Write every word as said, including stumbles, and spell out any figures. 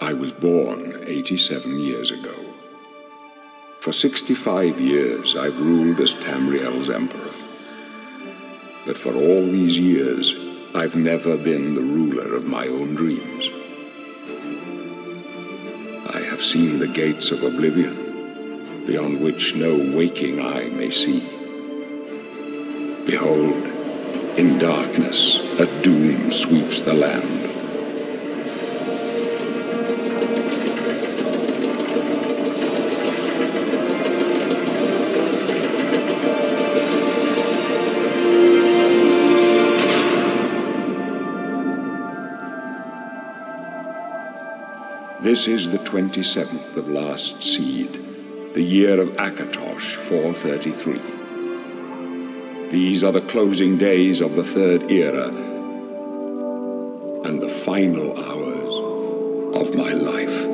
I was born eighty-seven years ago. For sixty-five years I've ruled as Tamriel's emperor. But for all these years, I've never been the ruler of my own dreams. I have seen the gates of oblivion, beyond which no waking eye may see. Behold, in darkness, a doom sweeps the land. This is the twenty-seventh of last seed, the year of Akatosh four thirty-three. These are the closing days of the third era and the final hours of my life.